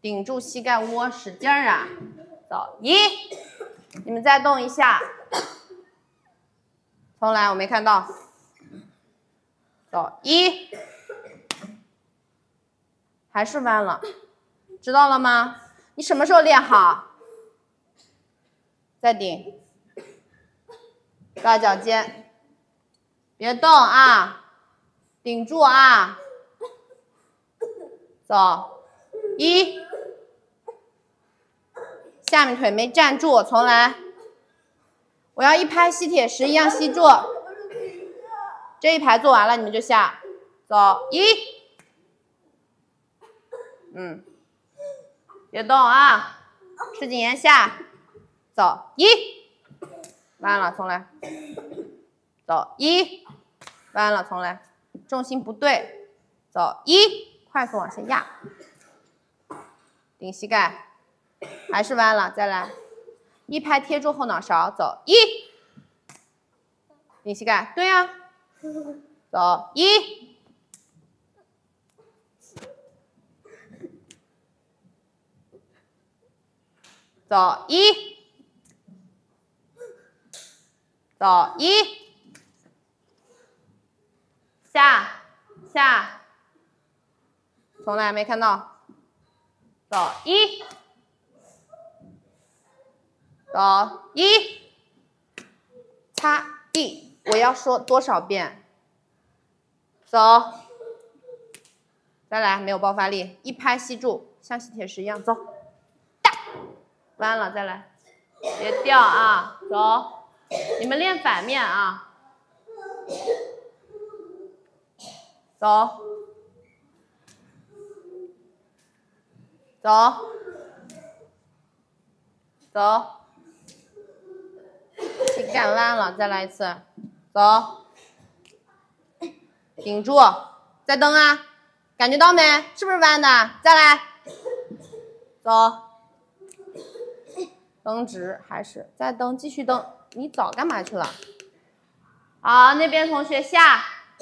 顶住膝盖窝，使劲儿啊！走，1，你们再动一下，重来，我没看到。走，1，还是弯了，知道了吗？你什么时候练好？再顶，抓脚尖，别动啊，顶住啊！走，1，下面腿没站住，重来。我要一拍吸铁石一样吸住。这一排做完了，你们就下。走，1，别动啊，吃紧沿下。走，1，弯了，重来。走，1，弯了，重来。重心不对。走，1，快速往下压。顶膝盖，还是弯了，再来。一拍贴住后脑勺，走，1，顶膝盖，对呀。走，1，走，1，走，1，下，重来，没看到。走，1，走，1，擦地。我要说多少遍？走，再来，没有爆发力，一拍吸住，像吸铁石一样，走，大，弯了，再来，别掉啊，走，你们练反面啊，走，走，走，膝盖弯了，再来一次。走，顶住，再蹬啊，感觉到没？是不是弯的？再来，走，蹬直，还是再蹬，继续蹬。你早干嘛去了？好，那边同学下。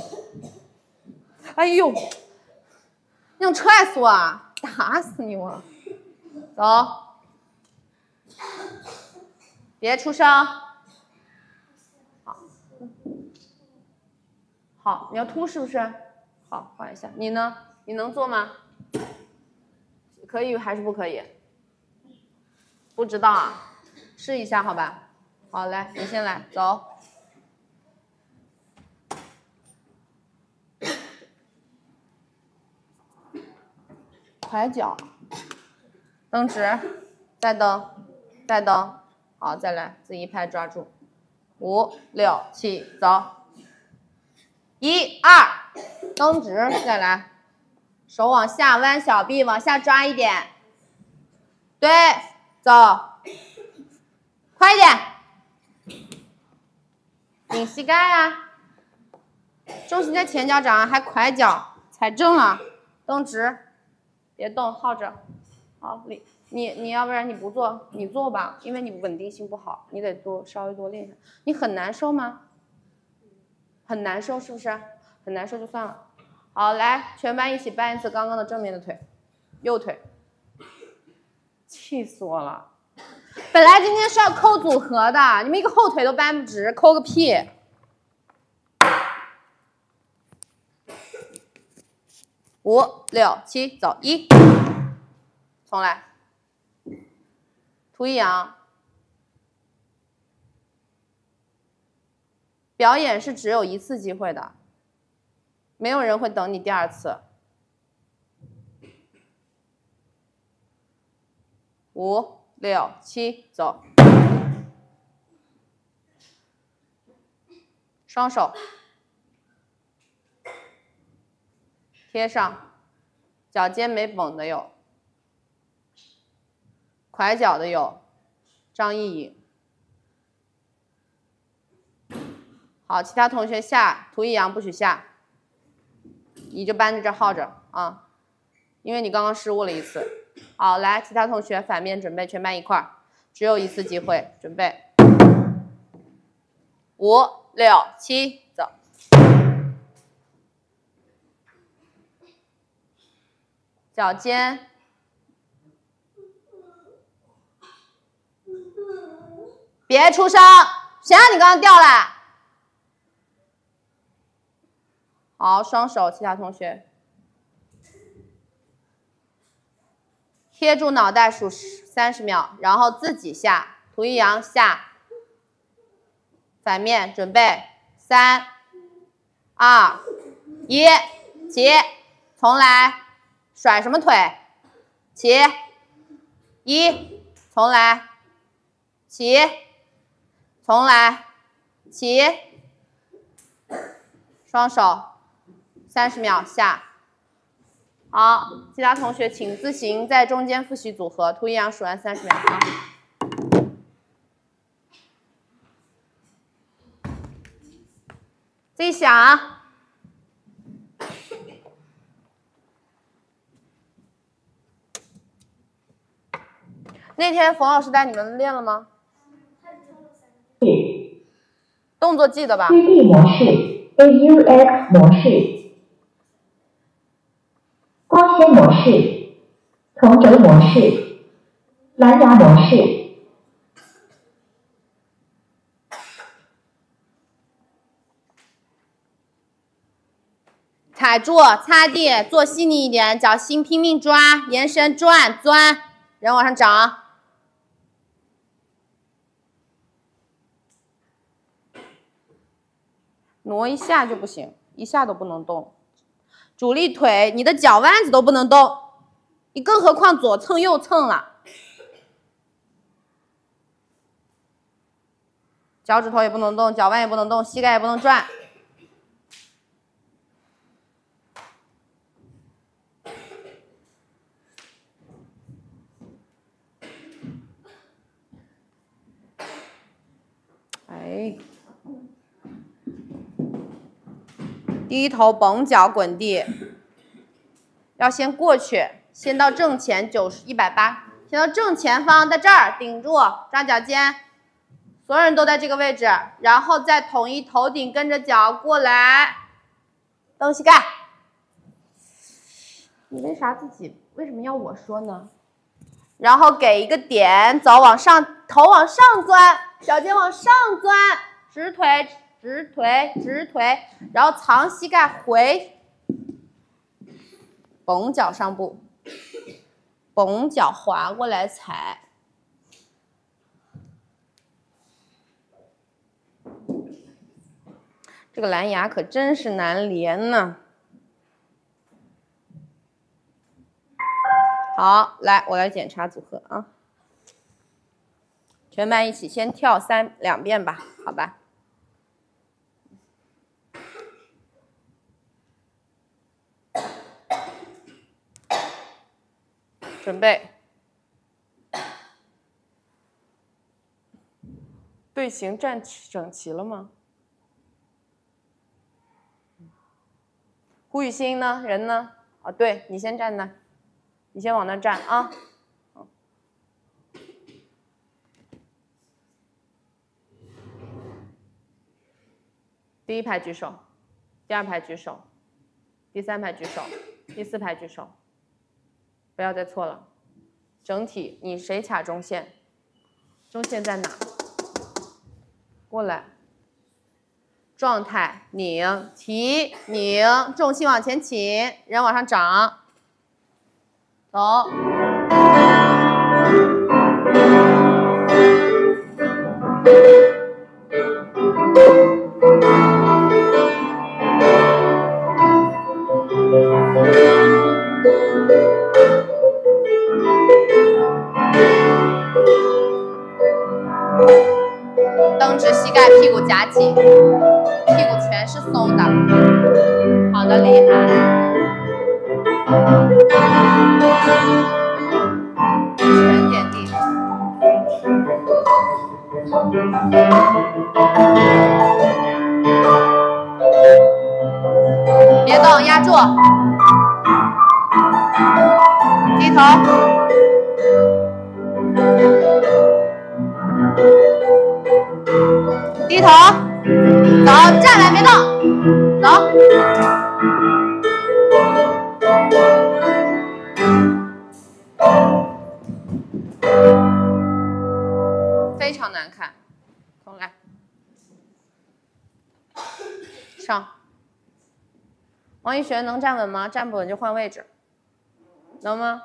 哎呦，你想踹死我啊？打死你我！走，别出声。好，你要凸是不是？好，换一下。你呢？你能做吗？可以还是不可以？不知道啊，试一下好吧。好，来，你先来，走。拐脚，蹬直，再蹬，再蹬。好，再来，自己一拍抓住。5、6、7，走。1、2，蹬直，再来，手往下弯小臂，往下抓一点，对，走，快一点，顶膝盖啊，重心在前脚掌，还拐脚，踩正了，蹬直，别动，耗着，好，你要不然你不做，你做吧，因为你稳定性不好，你得稍微多练一下。你很难受吗？很难受是不是？很难受就算了。好，来，全班一起搬一次刚刚的正面的腿，右腿。气死我了！本来今天是要扣组合的，你们一个后腿都搬不直，扣个屁！5、6、7，走，1，重来。图一扬。表演是只有一次机会的，没有人会等你第2次。5、6、7，走。双手贴上，脚尖没绷的有，拐脚的有，张一颖。好，其他同学下，图一扬不许下，你就搬在这耗着啊，因为你刚刚失误了一次。好，来，其他同学反面准备，全班一块儿，只有一次机会，准备。5、6、7，走。脚尖别出声，谁让你刚刚掉了？好，双手，其他同学贴住脑袋数30秒，然后自己下，图一扬下，反面准备，3、2、1，起，重来，甩什么腿？起，1，重来，起，重来，起，双手，30秒下。好，其他同学请自行在中间复习组合，图一扬数完30秒啊。自己想啊。那天冯老师带你们练了吗？动作记得吧 3D 模式 AUX 模式，光纤模式，同轴模式，蓝牙模式。 踩住，擦地，做细腻一点，脚心拼命抓，延伸转钻，人往上涨。挪一下就不行，一下都不能动。主力腿，你的脚腕子都不能动，你更何况左蹭右蹭了。脚趾头也不能动，脚腕也不能动，膝盖也不能转。哎。低头绷脚滚地，要先过去，先到正前180，先到正前方，在这儿顶住，抓脚尖，所有人都在这个位置，然后再统一头顶跟着脚过来，蹬膝盖。你为什么要我说呢？然后给一个点，走往上，头往上钻，脚尖往上钻，直腿。直腿，直腿，然后藏膝盖回，绷脚上步，绷脚滑过来踩。这个蓝牙可真是难连呢。好，来，我来检查组合啊。全班一起先跳2遍吧，好吧？准备，队形站整齐了吗？胡雨欣呢？人呢？哦，对，你先站那，你先往那站啊。第1排举手，第2排举手，第3排举手，第4排举手。不要再错了，整体你谁卡中线？中线在哪？过来，状态拧提拧，重心往前倾，人往上涨，走。蹬直膝盖，屁股夹紧，屁股全是松的。好的，厉害。全点地。别动，压住。低头。低头，走，站来别动，走。非常难看， 上。王一璇能站稳吗？站不稳就换位置，能吗？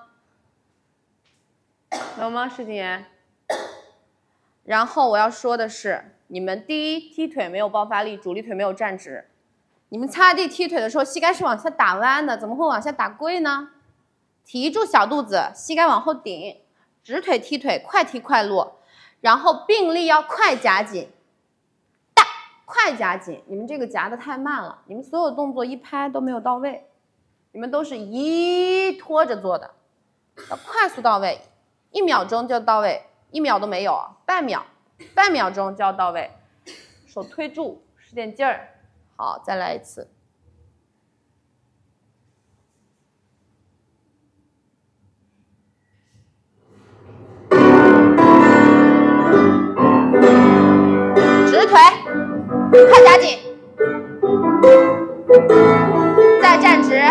能吗，石景妍？然后我要说的是，你们第一踢腿没有爆发力，主力腿没有站直。你们擦地踢腿的时候，膝盖是往下打弯的，怎么会往下打跪呢？提住小肚子，膝盖往后顶，直腿踢腿，快踢快落，然后并力要快夹紧，大快夹紧。你们这个夹的太慢了，你们所有动作一拍都没有到位，你们都是一拖着做的，要快速到位，1秒钟就到位，1秒都没有，半秒钟就要到位，手推住，使点劲儿。好，再来一次。直腿，快夹紧，再站直。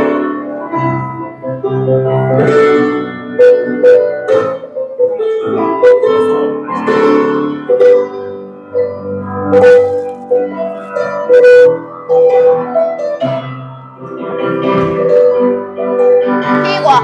屁股，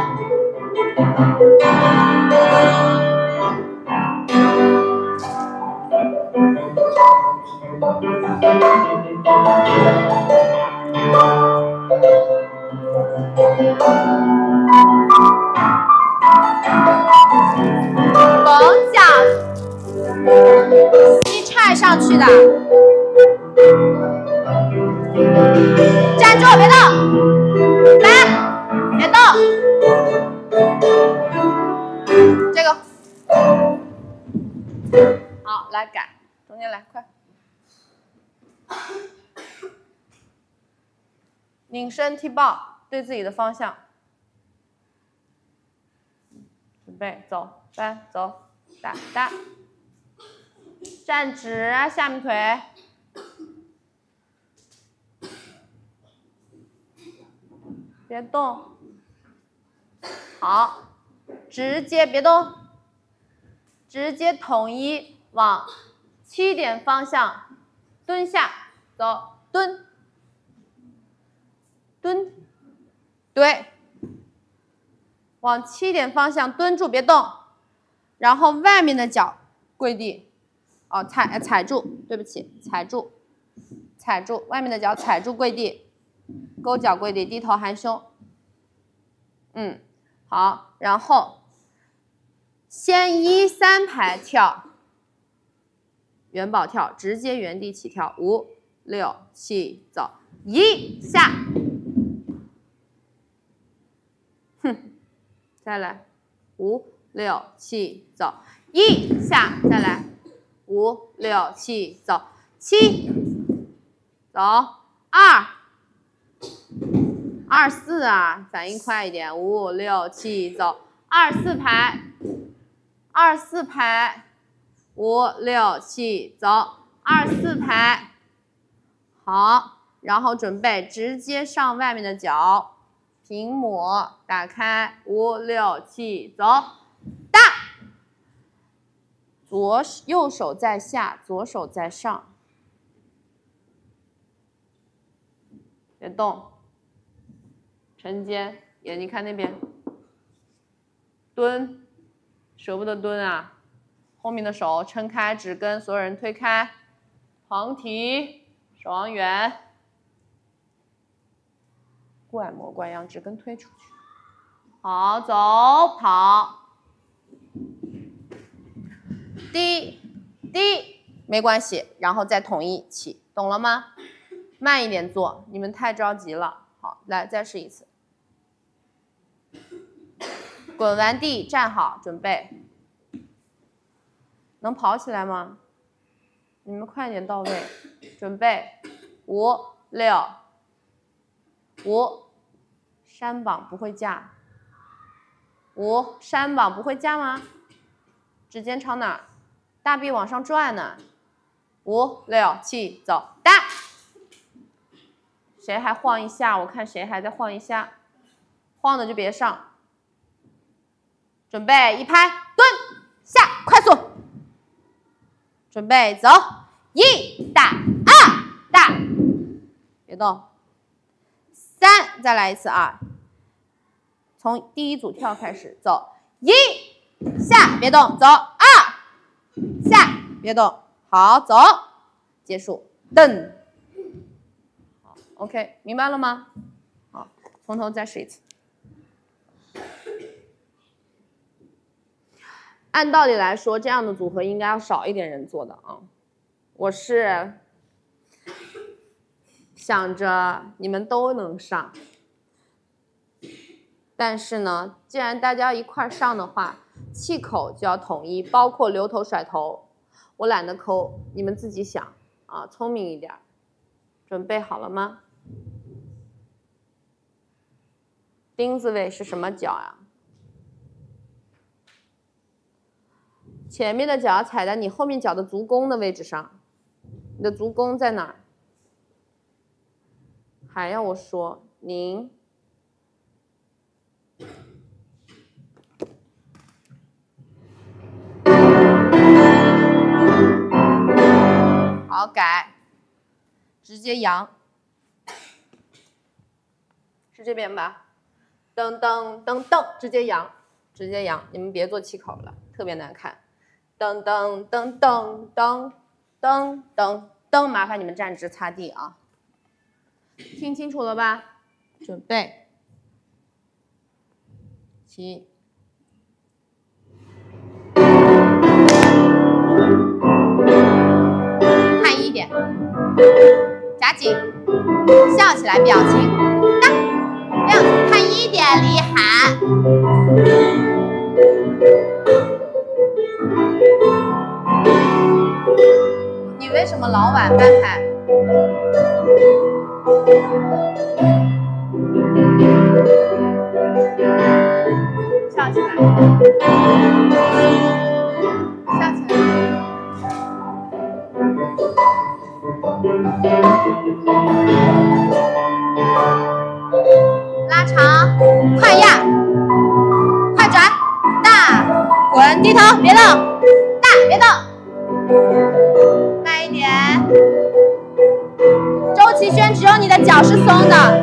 绷脚，膝踹上去的，站住，别动，来，别动，这个，好，来改，中间来，快，拧身踢爆，对自己的方向。准备走，3走，打，站直，下面腿，别动，好，直接别动，直接统一往起点方向蹲下，走，蹲，对。往起点方向蹲住，别动，然后外面的脚跪地，哦，踩住，对不起，踩住，外面的脚踩住跪地，勾脚跪地，低头含胸，好，然后先1、3排跳，元宝跳，直接原地起跳，5、6、7，走，1下，再来，5、6、7，走，1下，再来，5、6、7，走，7，走，2、4啊，反应快一点，5、6、7，走，2、4排，2、4排，5、6、7，走，2、4排，好，然后准备直接上外面的脚。平抹，打开，5、6、7，走，大，右手在下，左手在上，别动，沉肩，眼睛看那边，蹲，舍不得蹲啊，后面的手撑开，指根，所有人推开，旁提，手往远。惯模惯样，指根推出去。好，走，跑。低，没关系，然后再统一起，懂了吗？慢一点做，你们太着急了。好，来，再试一次。滚完地，站好，准备。能跑起来吗？你们快点到位，准备。5、6、5。山膀不会架，5，山膀不会架吗？指尖朝哪儿？大臂往上转呢。5、6、7，走，大。谁还晃一下？我看谁还在晃一下，晃的就别上。准备，一拍，蹲下，快速。准备走，1大2大别动。3，再来一次2，从第一组跳开始走，1下别动，走2下别动，好走，结束，蹬。好 ，OK， 明白了吗？好，从头再试一次。按道理来说，这样的组合应该要少一点人做的啊。我是想着你们都能上，但是呢，既然大家一块上的话，气口就要统一，包括留头甩头，我懒得抠，你们自己想啊，聪明一点。准备好了吗？钉子位是什么脚呀？前面的脚要踩在你后面脚的足弓的位置上，你的足弓在哪儿？还要我说，拧。好，改，直接扬，是这边吧？噔噔噔噔，直接扬，直接扬，你们别做气口了，特别难看。噔噔噔噔噔噔噔噔，麻烦你们站直擦地啊！听清楚了吧？准备，起，看1点，夹紧，笑起来，表情大，亮，看1点，厉害。你为什么老晚翻拍？笑起来，笑起来。拉长，快压，快转，大，滚，低头，别动，大，别动。慢一点，周琦轩，只有你的脚是松的。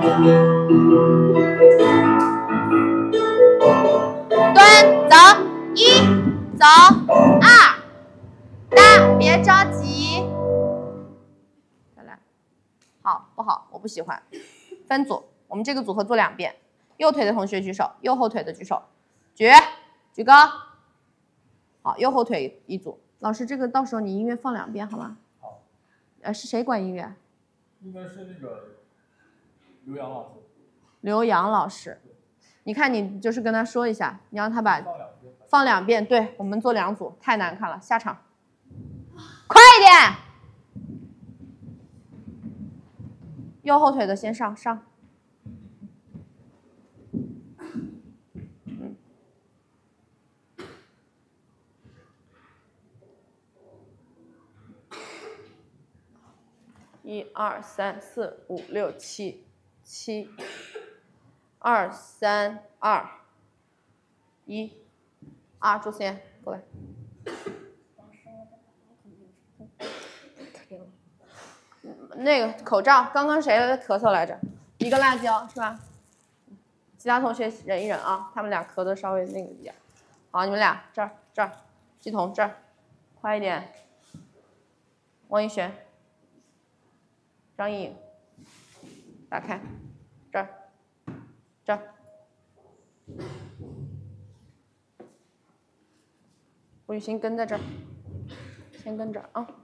蹲，走，1，走，2，大，别着急。再来，好不好？我不喜欢。分组，我们这个组合做2遍。右腿的同学举手，右后腿的举手，举高。好，右后腿一组。老师，这个到时候你音乐放2遍好吗？好。是谁管音乐？ 应该是那个刘洋老师。 刘洋老师，你看你就是跟他说一下，你让他把放2遍。对，我们做2组，太难看了，下场。快一点！右后腿的先上。1、2、3、4、5、6、7，7、2、3、2、1、2，周思妍过来。那个口罩，刚刚谁咳嗽来着？一个辣椒是吧？其他同学忍一忍啊，他们俩咳的稍微那个一点。好，你们俩这儿，季彤这儿，快一点。王一璇。张艺颖，打开，这儿，吴雨欣跟在这儿，先跟这儿啊，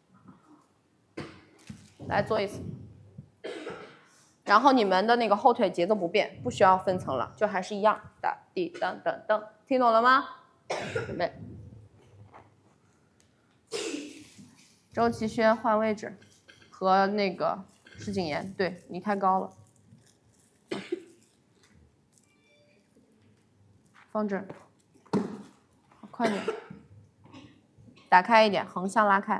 来做一次。然后你们的那个后腿节奏不变，不需要分层了，就还是一样，哒滴噔噔噔，听懂了吗？准备。周琦轩换位置。和那个施景妍，对你太高了，放这儿，快点，打开一点，横向拉开，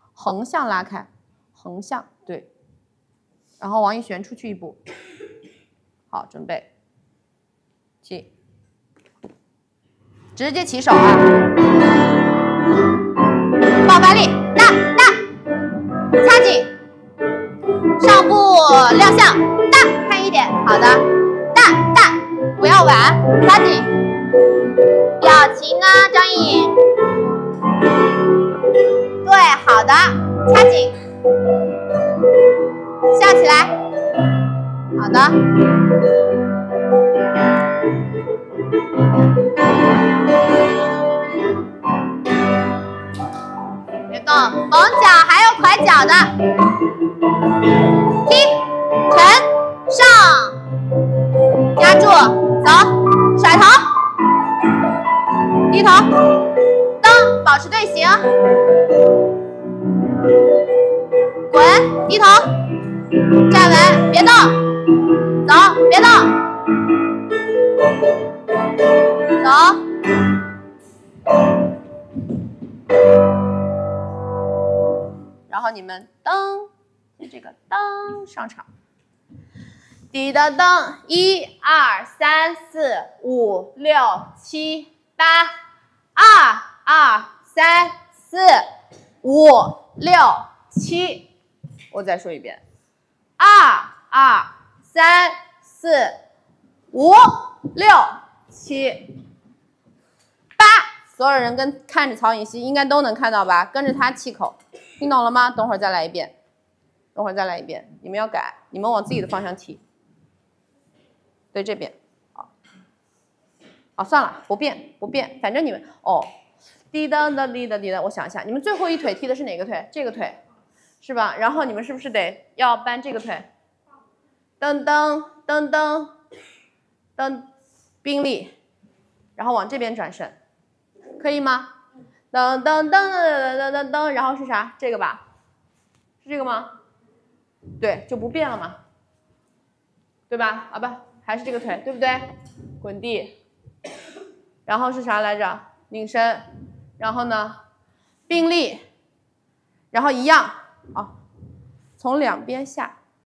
横向，对，然后王一璇出去一步，好，准备，起，直接起手啊，爆发力，大，掐紧。上步亮表情呢，张颖？对，好的，掐紧，笑起来。好的。别动，绷脚还有拐脚的。踢，沉，上，压住，走，甩头，低头，蹬，保持队形，滚，低头，站稳，别动，走，别动，走。然后你们噔，这个噔上场，滴答噔，1、2、3、4、5、6、7、8，2、2、3、4、5、6、7，我再说一遍，2、2、3、4、5、6、7、8，所有人看着曹颖熙应该都能看到吧？跟着他气口。听懂了吗？等会儿再来一遍，等会儿再来一遍。你们要改，你们往自己的方向提。对，这边。好，算了，不变，不变。反正你们滴答的滴答滴答。我想一下，你们最后一腿踢的是哪个腿？这个腿，是吧？然后你们是不是得要搬这个腿？噔噔噔噔噔，并立，然后往这边转身，可以吗？噔噔噔噔噔噔噔，然后是啥？这个吧？是这个吗？对，就不变了嘛，对吧？啊不，还是这个腿，对不对？滚地，然后是啥来着？拧身，然后呢，并立，然后一样，从两边下，